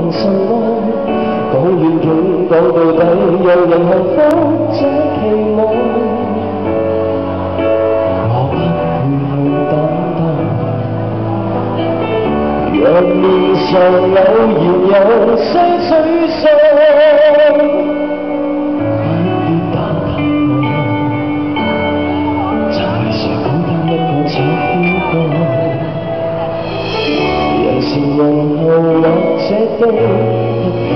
憑什麼？講遠景講到底，讓人幸福這期望。我不會去等待，若面上偶然有些沮喪，不必打探我，就係誰孤單一個找邊個？人前人後或者都不起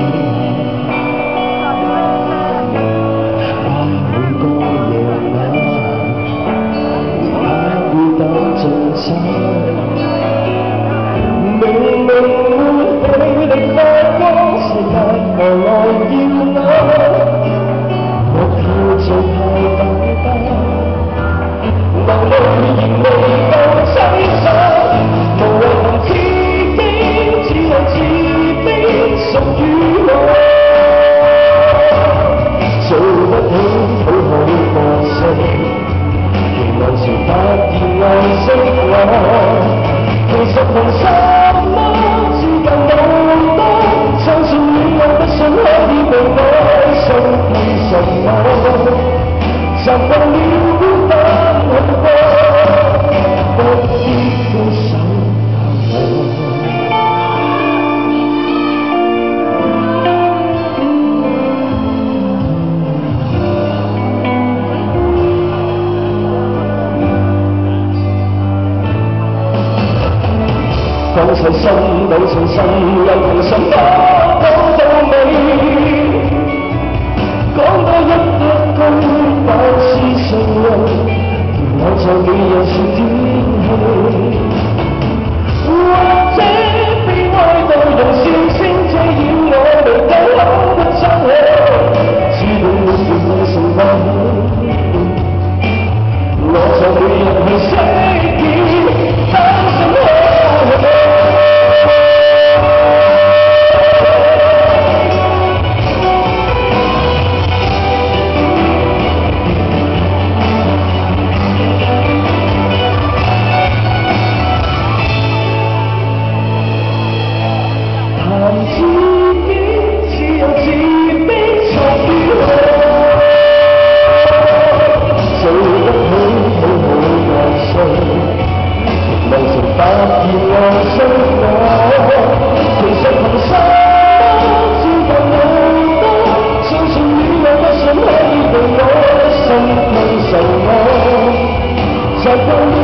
明明會氣力發光，世界何來要我？我靠做太簡單，流淚仍未夠凄慘，無謂憑自卑，只有自卑屬於我。做不起討好個性，仍能時發現愛惜我。其實憑什麼至今無多？相信戀愛不信可以被愛上憑什麼？習慣了孤單很多，不必高手怕我。講齊心，講盡心，又憑什麼講到尾？講多一刻高把思想路，我就每日是天氣。或者悲哀到用笑聲遮掩我未夠好的真氣，知道沒緣愛成慣我就每日去飾演單身可。I've